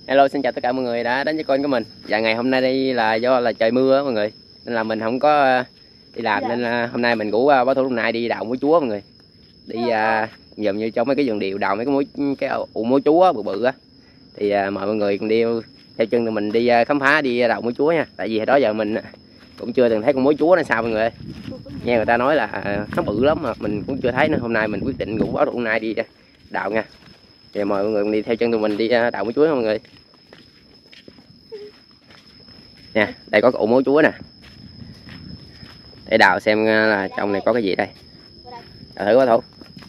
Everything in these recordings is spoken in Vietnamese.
Hello, xin chào tất cả mọi người đã đến với kênh của mình. Và ngày hôm nay đây là do là trời mưa á mọi người, nên là mình không có đi làm, nên là hôm nay mình rủ bá Thủ lúc nãy đi đào muối chúa mọi người. Đi dùm như trong mấy cái vườn điều đào mấy cái ụ muối chúa bự bự á. Thì mời mọi người cùng đi theo chân tụi mình đi khám phá, đi đào muối chúa nha. Tại vì hồi đó giờ mình cũng chưa từng thấy con muối chúa nó sao mọi người. Nghe người ta nói là nó bự lắm mà mình cũng chưa thấy, nên hôm nay mình quyết định rủ bá Thủ hôm nay đi đào nha. Thì mời mọi người đi theo chân tụi mình đi đào muối chúa nha mọi người. Nè, đây có ụ muối chúa nè. Để đào xem là trong này có cái gì đây. Đào thử bá Thủ.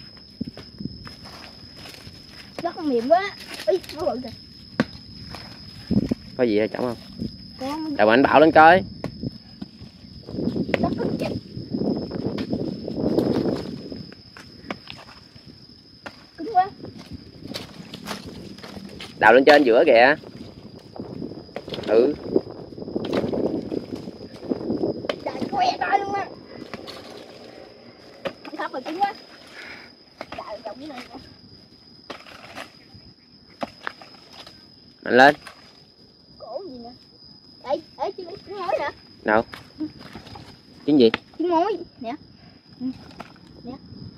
Rất mềm quá. Ý, nó bự kìa. Có gì ở trong không? Đào anh Bảo lên coi. Cứng quá. Đào lên trên giữa kìa. Ừ. Trời, khoe to luôn á. Không thấp mà cứng quá. Trời, trồng cái này nè. Mạnh lên. Cổ gì nè. Đây, trứng mối nè. Đâu? Trứng gì? Trứng mối nè. Nè.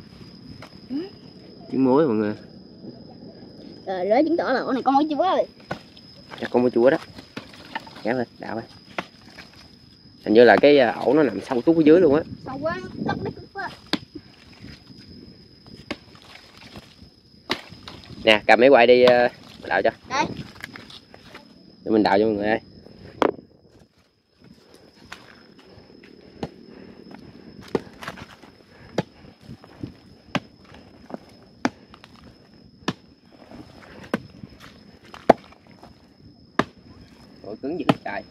Trứng muối mọi người. Rồi, lấy chứng tỏ là ổ này có mối chúa rồi. Chắc con muối chúa đó. Kéo lên, đào lên. Hình như là cái ổ nó nằm sâu xuống phía dưới luôn á. Sâu quá, đất nó cứng quá. Nè, cầm máy quay đi đào cho. Đây. Để mình đào cho mọi người đây. Ôi, cứng dữ trời.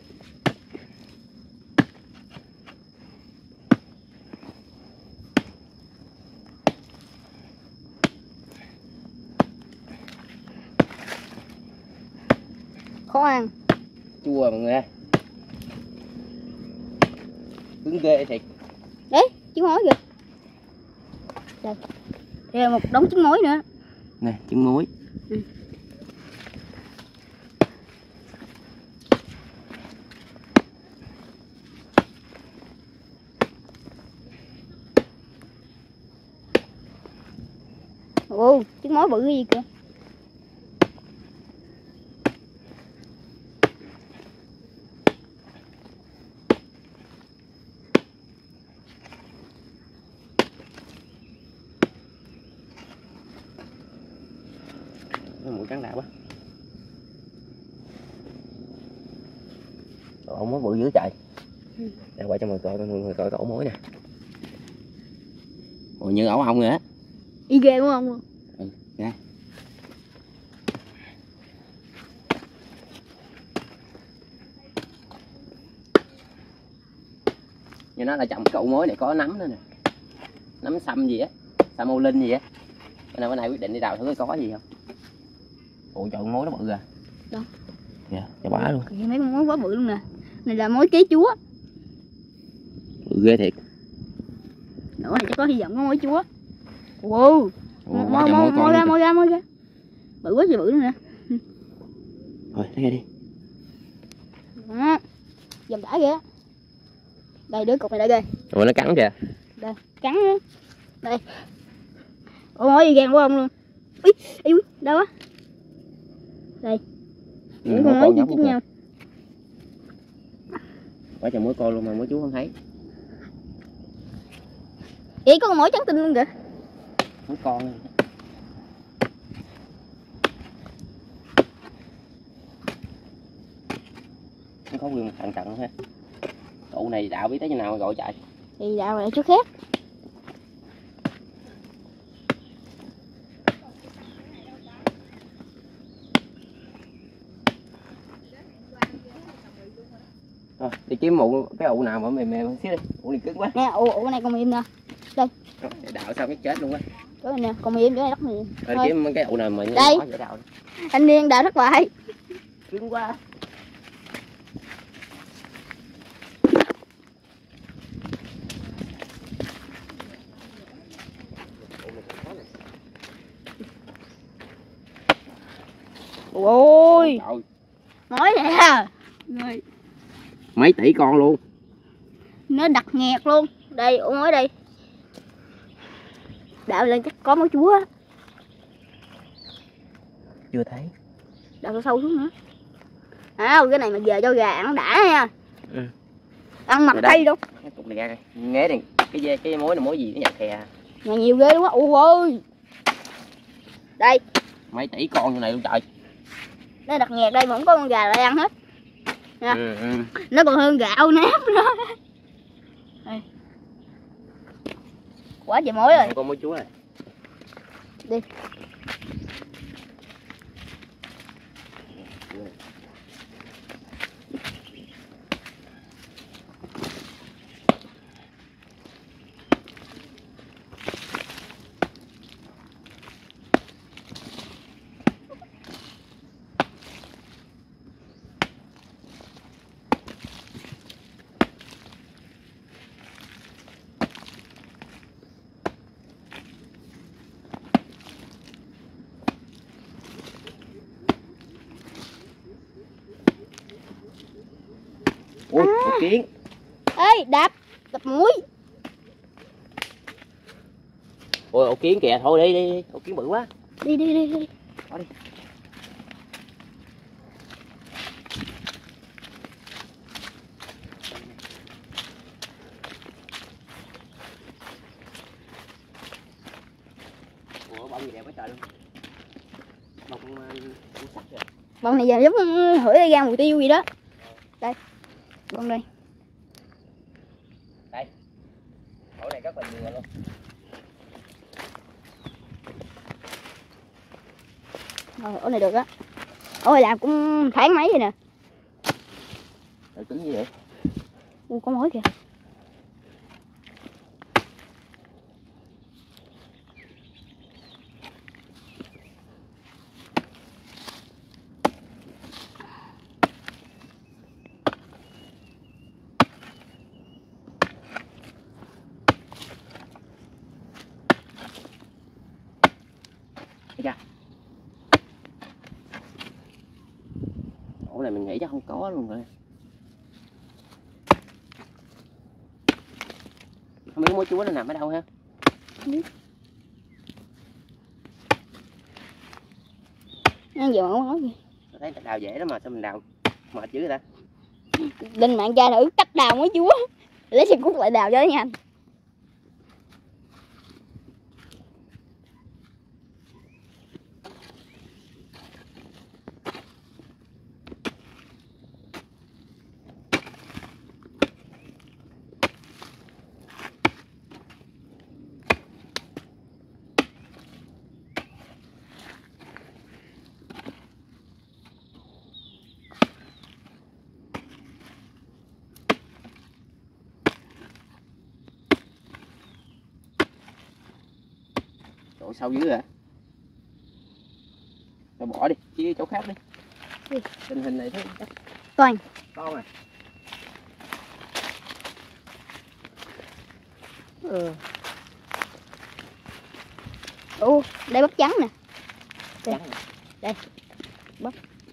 Khó ăn. Chua mọi người ơi. Cứng ghê thiệt. Đấy, trứng mối kìa. Đây. Đây là một đống trứng mối nữa. Nè, trứng muối. Ừ. Ồ, trứng mối bự cái gì kìa. Nó mũi trắng đạo quá. Ổ muối bự dữ trời. Để quay cho mọi người coi cái ổ muối nè. Ồ, như ổ ong rồi á. Y ghê đúng không? Ừ, ra. Như nó là trồng cái ổ muối này có nấm nữa nè. Nấm sâm gì á, sâm ô linh gì á. Bữa nay quyết định đi đào thử có gì không. Ủa trời, muối nó bự à. Đâu? Dạ, cho bả luôn. Mấy con mối quá bự luôn nè. Này là mối kế chúa. Bự ghê thiệt. Nữa này chắc có hy vọng có mối chúa. Wow. Môi ra. Bự quá trời bự luôn nè. Thôi, lấy ra đi. Đó. Dầm đã kìa. Đây, đứa cục này đây kìa. Ủa, nó cắn kìa. Đây, cắn đó. Đây. Ôi, mối y gan của ông luôn. Úi, đâu á. Đây. Những con mối chích nhau. Quá trời muối con luôn mà muối chú không thấy. Ý có con mối trắng tinh luôn kìa. Muối con này. Nó có nguyên một thằng trận ha. Tụ này đạo biết tới như nào mà gọi chạy. Thì đạo lại chỗ khác. Rồi, đi kiếm cái ụ nào mà mềm xíu đi. Ụ này cứng quá. Nè, ụ này còn mềm nè. Đây. Rồi, đạo sao cái chết luôn á. Chỗ này nè, còn mềm, chỗ này rất mềm. Rồi kiếm cái ụ nào mà đây. Khó dễ đạo. Anh niên đào thất bại. Cứng quá. Ôi Trời, nói vậy à. Rồi mấy tỷ con luôn. nó đặt nghẹt luôn. Đây ông nói đây. Đạo lên chắc có máu chúa. Chưa thấy. Đạo sâu xuống nữa. Cái này mà về cho gà ăn đã nha. Ừ. Ăn mập cây luôn. Cái cục này ra nghe đi. Cái mối này mối gì nó nhặt kè. Nhà nhiều ghê luôn á. Ôi đây Mấy tỷ con như này luôn trời. nó đặt nghẹt đây mà không có con gà lại ăn hết nha. Nó còn hơn gạo nếp nữa. Đây. Quá trời mối rồi. Con mối chúa rồi. Đi. Ui, một kiến. Ê đạp muối. Ôi, ổ kiến kìa, thôi đi, ổ kiến bự quá. Đi. Bỏ đi. Ủa, bông gì đẹp quá trời luôn. Bông sắt kìa. Bông này giờ giống hửi ra mùi tiêu gì đó. Đây. Bông đây. Đây. Ổ này rất là nhiều luôn. Ổ này được á. Ôi làm cũng tháng mấy rồi nè. Trời, cứng gì vậy? Có mối kìa. Ổ này mình nghĩ chắc không có luôn rồi. Không biết mối chúa nó nằm ở đâu ha. Ăn giờ không nói gì. Tôi thấy đào dễ lắm mà sao mình đào mệt dữ vậy ta. Lên mạng tra thử cách đào muối chúa. Lấy xe cút lại đào cho nó nhanh. Chỗ sâu dưới hả? Rồi bỏ đi, chia chỗ khác đi. Tình hình này thấy chắc Toàn. to mà. Đây bắp trắng nè. Trắng. Đây. Bắp.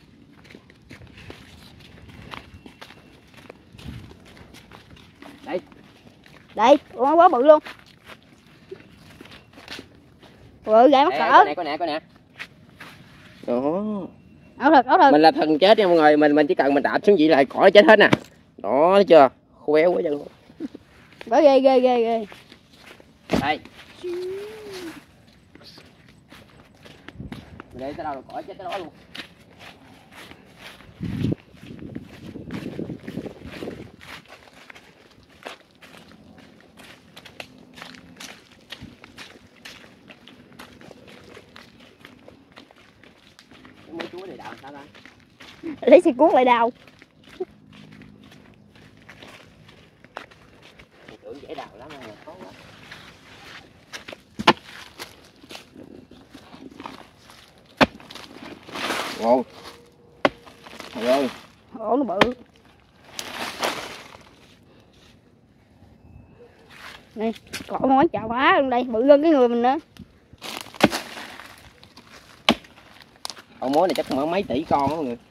Đây. Đây, quá bự luôn. Rồi gãy mắc cỡ. Coi nè. Đó. Ảo thật. Mình là thần chết nha mọi người, mình chỉ cần mình đạp xuống vậy là cỏ nó chết hết nè. Đó, thấy chưa? Khéo quá chân luôn. Có ghê. Đây. Mình để tới đâu là cỏ chết tới đó luôn. Mấy chúa này đào sao ta? Lấy xe cuốc lại đào. Mình tưởng dễ đào lắm mà khó quá. Wow. Trời ơi. Ổ nó bự. Này, cỏ mối chà bá luôn đây, bự hơn cái người mình nữa. Con mối này chắc cũng mấy tỷ con đó mọi người.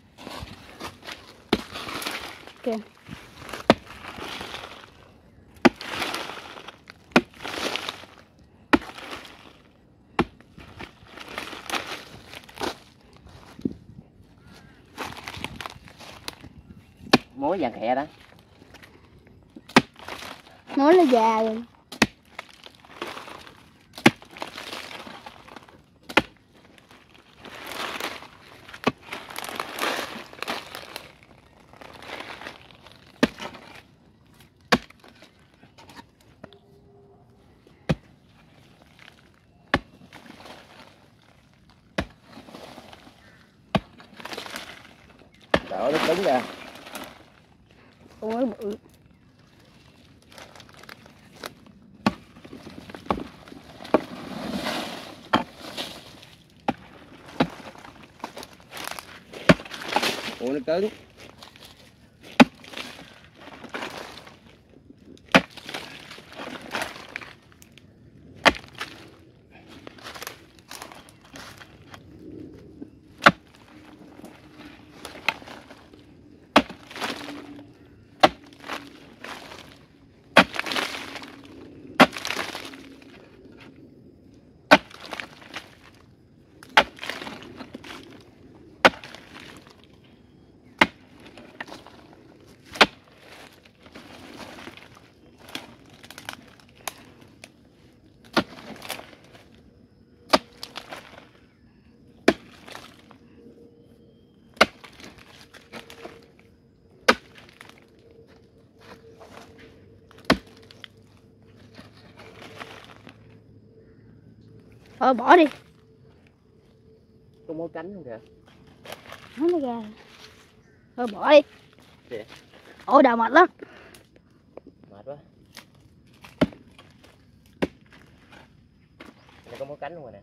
Ok. Mối vàng khè đó. Mối nó già rồi. Trời ơi, nó cứng kìa. Mối bự. Ủa nó cứng. Thôi bỏ đi. Có mối cánh không kìa. Nó ra. Thôi bỏ đi. Kìa. Ôi đào mệt lắm. Mệt quá. Đây có mối cánh luôn rồi nè.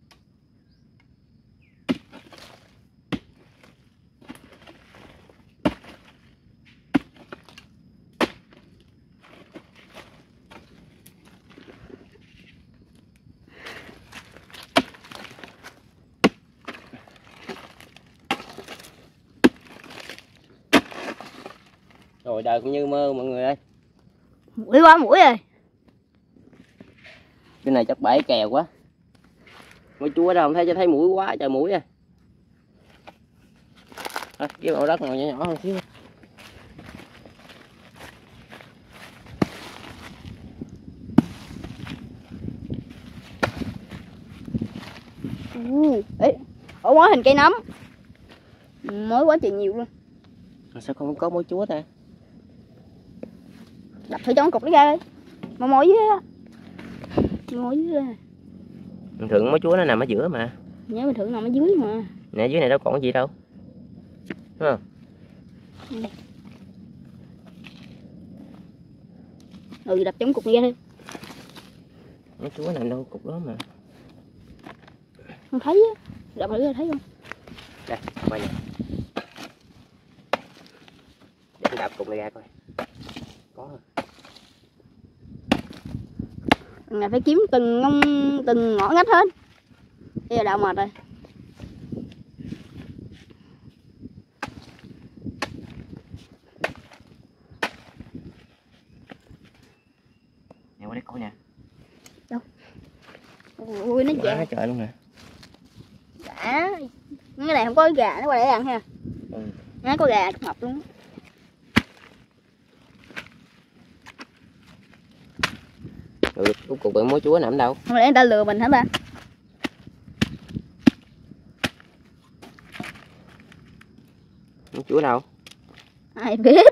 Rồi đời cũng như mơ mọi người ơi. Mũi quá mũi rồi. Cái này chắc bể kèo quá. Mối chúa đâu không thấy, cho thấy mũi quá trời mũi à. Thôi cái màu đất nào nhỏ nhỏ hơn xíu. Ê, ổ mối hình cây nấm. Mối quá trời nhiều luôn. Sao không có mối chúa ta? Đập thử cho con cục nó ra đi. Mà mối dưới đó. Mối dưới đó. Bình thường mối chúa nó nằm ở giữa mà. Nhớ mình thử nằm ở dưới mà. Nè dưới này đâu còn cái gì đâu. Đúng không? Ừ đập chống cục này ra đi. Mối chúa nằm đâu cục đó mà. Không thấy á. Đập thử ra thấy không? Đây, quay nè. Để tôi đập cục này ra coi. Có rồi. Ngày phải kiếm từng ngõ ngách hết. Bây giờ đào mệt rồi. Nè qua đây coi nè. Đâu? Ui nó Quá chè. trời luôn nè. Đã. Cái này không có gà nó qua để ăn ha. Ừ. Nó có gà mập luôn. Rồi cuối cùng mối chúa nằm đâu? Không lẽ người ta lừa mình hả ba? Mối chúa đâu? Ai biết.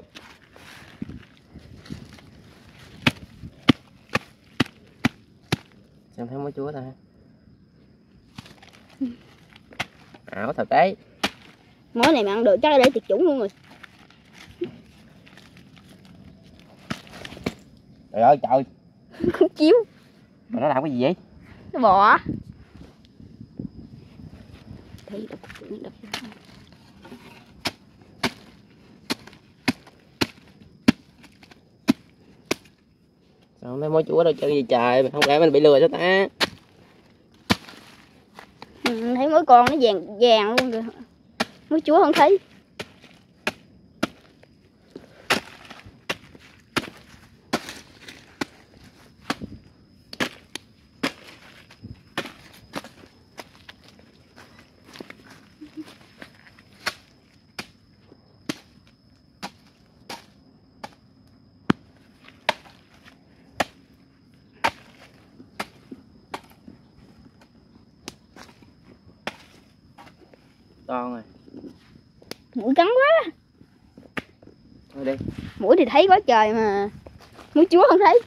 Xem thấy mối chúa ta. Ảo thật đấy. Mối này mà ăn được chắc là để tiệt chủng luôn rồi. Trời ơi trời. Không chiếu. Mà nó làm cái gì vậy? Nó bò. Thấy đập đập. Sao không thấy mối chúa đâu trơn gì trời, không lẽ mình bị lừa sao ta? Thấy mối mỗi con nó vàng vàng luôn rồi. Muối chúa không thấy. To rồi. Mũi cắn quá. Thôi đi. Mũi thì thấy quá trời mà muối chúa không thấy.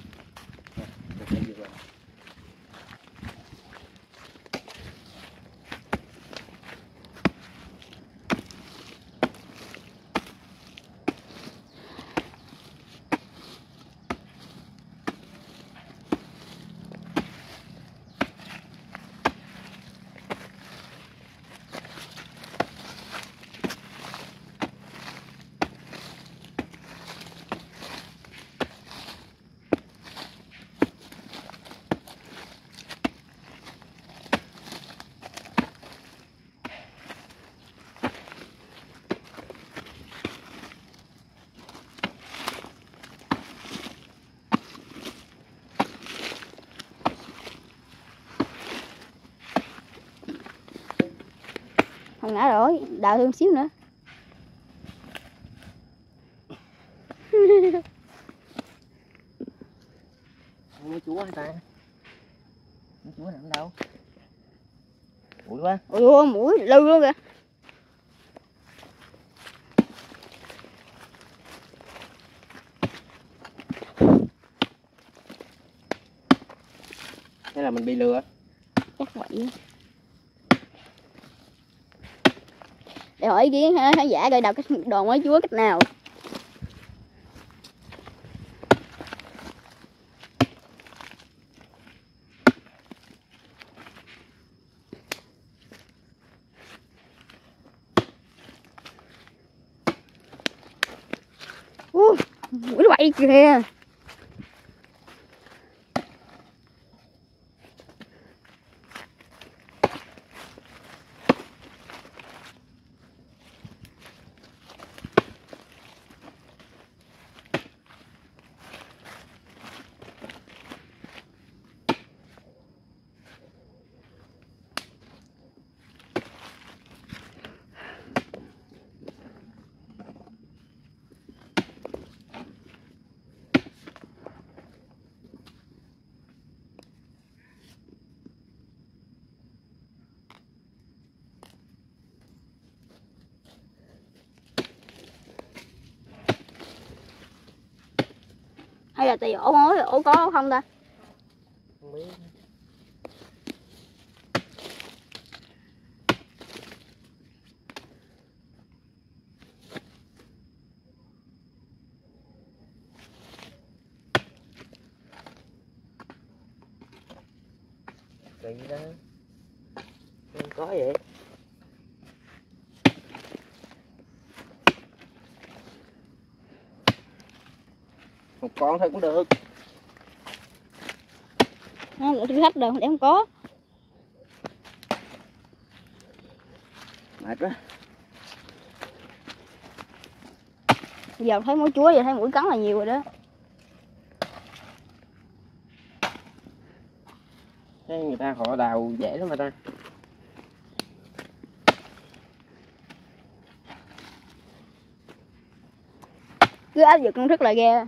Không ngã rồi, đào thêm xíu nữa. Muối chúa hả ta? Muối chúa nằm đâu? Mũi quá. Ôi mũi lư luôn kìa. Thế là mình bị lừa. Chắc vậy. Để hỏi ý kiến khán giả coi đào cái đòn muối chúa cách nào. Mũi nó bay kìa. Hay là tùy ổ mối, ổ có không ta? Không biết. Kỳ đó. Không có vậy. Một con thôi cũng được. Nó là thử thách rồi, để không có. Mệt quá. Giờ thấy muối chúa, giờ thấy mũi cắn là nhiều rồi đó. Thế người ta họ đào dễ lắm mà ta. Cứ áp dụng công thức là ghê.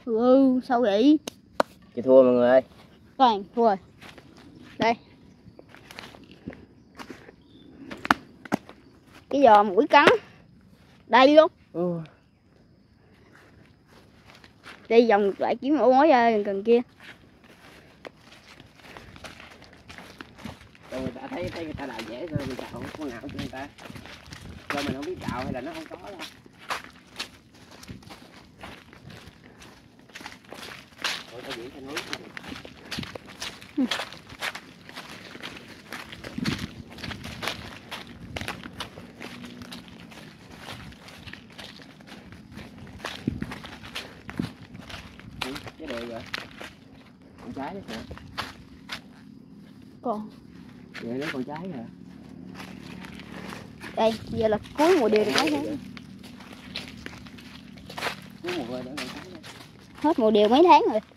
Sao vậy? Chị thua mọi người ơi. Toàn thua rồi. Đây. Cái giò mũi cắn. Đây luôn. Đi vòng ngược lại kiếm ổ mối ra gần kia. Rồi người ta thấy người ta đào dễ rồi, người ta không có nào cho người ta. Do mình không biết đào hay là nó không có đâu. Rồi tao diễn cho núi. Cái đều rồi. Con trái đó hả? Còn. Vậy lấy con trái hả? Đây, giờ là cuối mùa điều được mấy tháng. Cuối mùa rồi để con trái đây. Hết mùa điều mấy tháng rồi.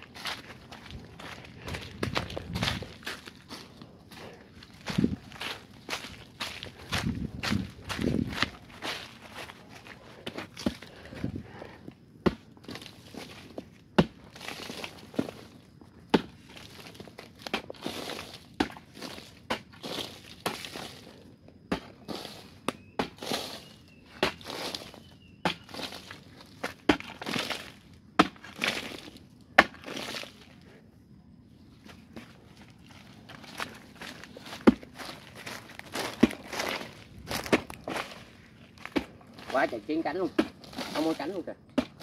Quá trời chiến cánh luôn, không có cánh luôn kìa.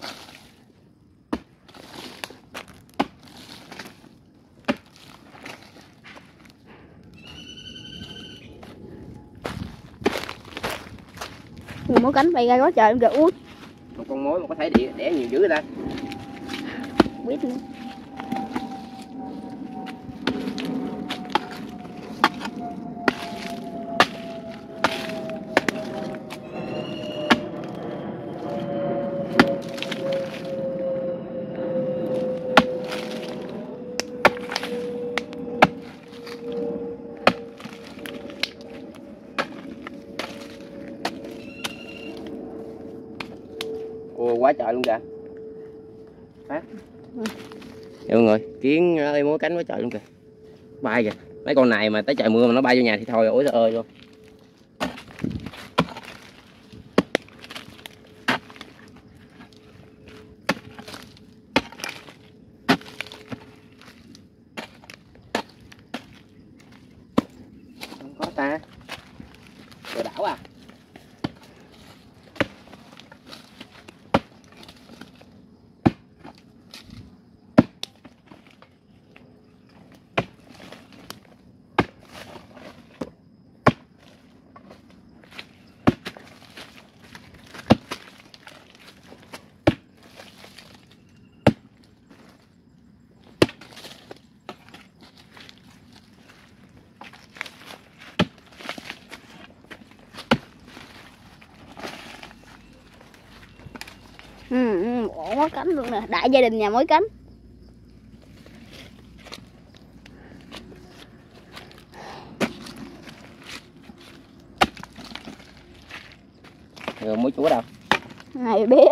Người muốn cánh bay ra quá trời kìa. Ui, Một con mối mà có thể đẻ nhiều dữ ta. không biết nữa. Ồ, quá trời luôn kìa. Phát. Mọi người, kiến ơi múa cánh quá trời luôn kìa. Bay kìa. Mấy con này mà tới trời mưa mà nó bay vô nhà thì thôi, ối trời ơi luôn. Không có ta. Rồi đảo à. Ổ mối cánh luôn nè, đại gia đình nhà mối cánh. Rồi muối chúa đâu? Ai biết.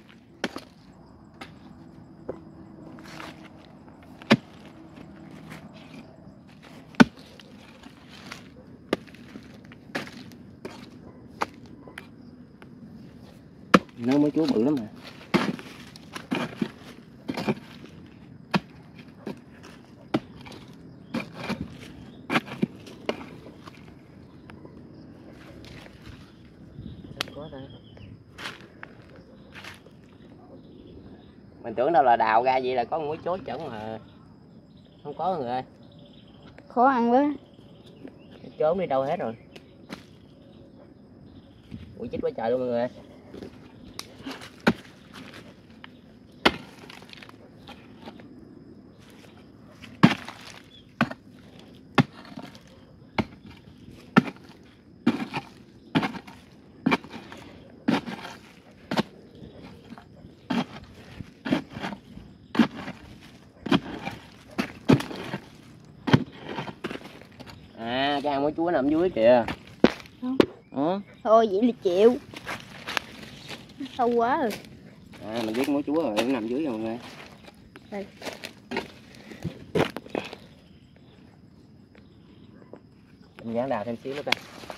Nó muối chúa bự lắm mà. Mình tưởng đâu là đào ra vậy là có muối chốt chuẩn mà không có người ơi. Khó ăn quá. Trốn đi đâu hết rồi. Ui chích quá trời luôn mọi người ơi. À, cái hang muối chúa nằm dưới kìa. Không. Thôi vậy là chịu. Sâu quá rồi. Mình viết muối chúa rồi, nó nằm dưới rồi mọi người. Đây. Mình dán đào thêm xíu nữa coi.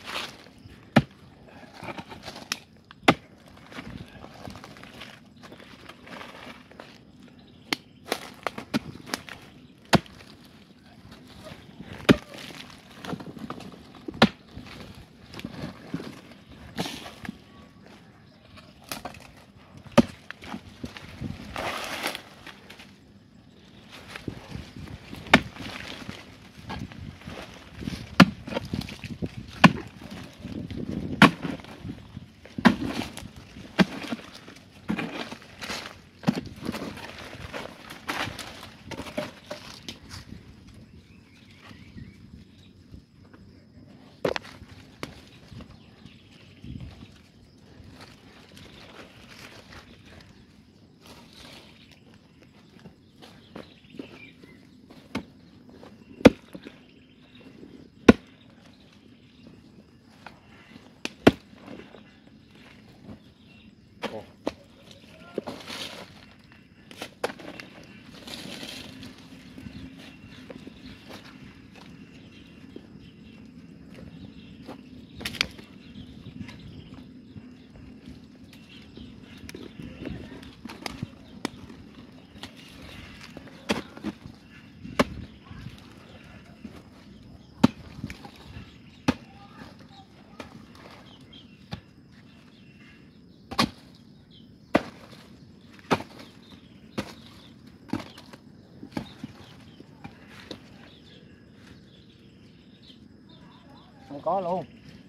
Không có luôn.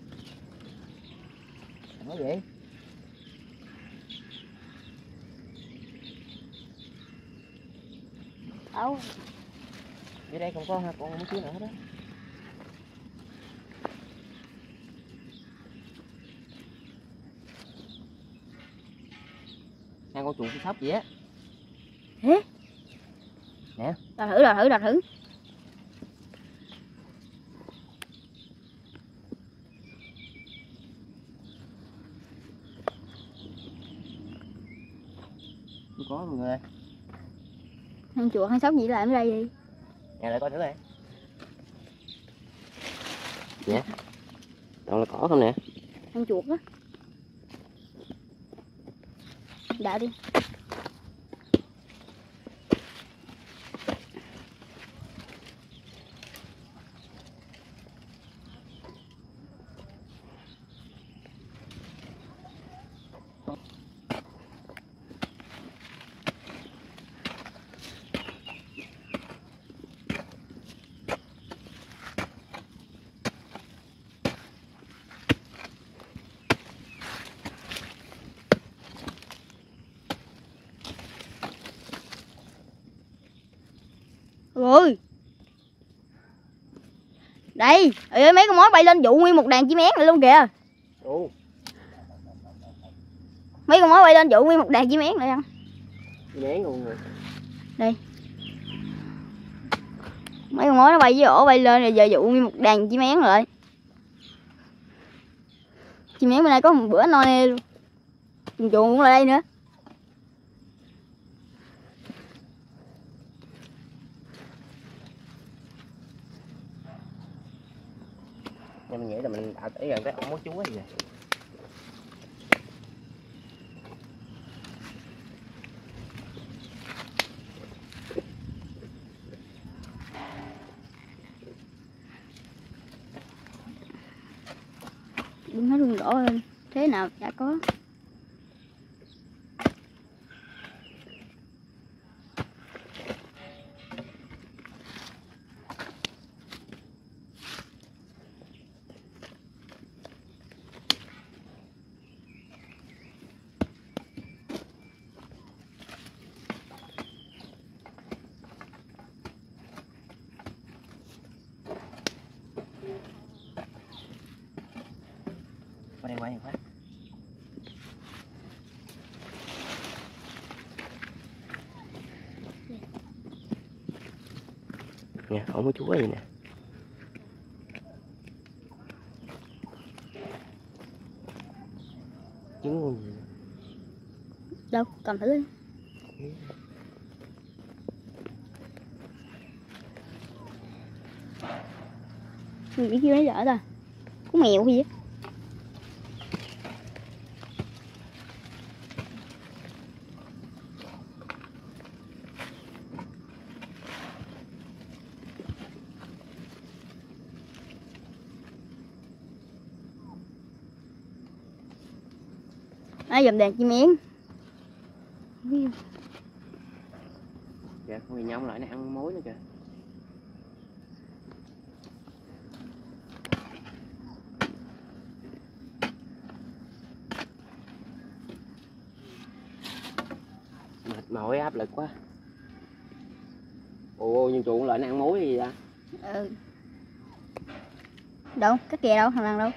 Nói vậy. Đâu? Dưới đây không có ha, con muốn chứ nữa đó. Hai con chuột sóc gì á. Hả? Nè. Đào thử. Không có mọi người. Con chuột hay sóc gì làm ở đây vậy? Nè lại coi thử đây. Nè. Đâu là cỏ không nè? Con chuột á. Đào đi. Rồi. Đây, ơi mấy con mối bay lên dụ nguyên một đàn chim én này luôn kìa. Ồ. Mấy con mối bay lên dụ nguyên một đàn chim én này ăn. Chim én luôn rồi. Đây. Mấy con mối nó bay với ổ bay lên rồi giờ dụ nguyên một đàn chim én rồi. Chim én bên đây có một bữa no nê luôn. Chuột cũng là đây nữa. Nên mình nghĩ là mình đã tới gần cái ống muối chúa gì vậy. Đừng hết rung đỏ lên. Thế nào chả có. Qua đây quay phát. Nè, ống muối chúa vậy nè. Trứng con gì? Đâu, cầm thử đi. Cái kia nó dở ta. Có mèo gì á. Dùm đèn chim én. Kìa, con bị nhông lại nó ăn mối nữa kìa. Mệt mỏi áp lực quá. Ồ, nhưng chuột lại nó ăn mối gì vậy? Ừ. Đâu, cái kìa đâu, thằng đâu.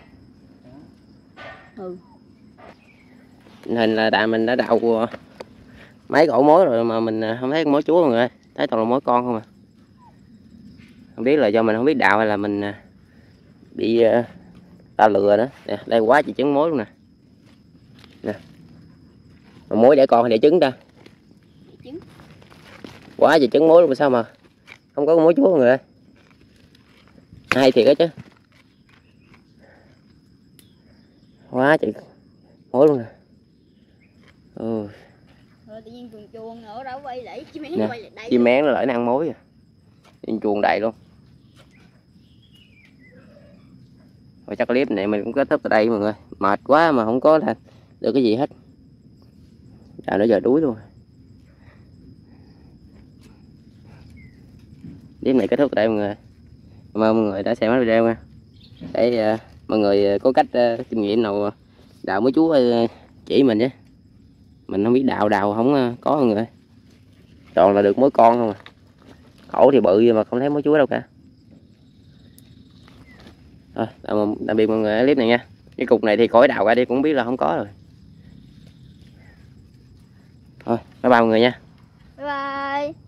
Ừ. Hình là tại mình đã đậu mấy cổ mối rồi mà mình không thấy mối chúa mọi người ơi, thấy toàn là mối con không à. Không biết là do mình không biết đào hay là mình bị ta lừa nữa. Nè, đây quá trời trứng mối luôn nè. Nè. Mà mối để con hay để trứng ta? Trứng. Quá trời trứng mối luôn mà sao mà không có mối chúa mọi người ơi. Hay thiệt á chứ. Quá trời mối luôn nè. Ừ. Rồi tự nhiên chuồn chuồn ở đâu quay lại chim én quay lại đây. Chim én nó lại nó ăn mối à. Chim chuồn đầy luôn. Rồi chắc clip này mình cũng kết thúc ở đây mọi người. Mệt quá mà không có là được cái gì hết. Chào nãy giờ đuối luôn. Clip này kết thúc ở đây mọi người. Cảm ơn mọi người đã xem hết video nha. Để mọi người có cách kinh nghiệm nào đào mối chúa chỉ mình chứ. Mình không biết đào không có mọi người. Toàn là được mối con không à. Khổ thì bự mà không thấy mối chúa đâu cả. Rồi, tạm biệt mọi người ở clip này nha. Cái cục này thì khỏi đào ra đi cũng biết là không có rồi. Thôi, bye bye mọi người nha. Bye bye.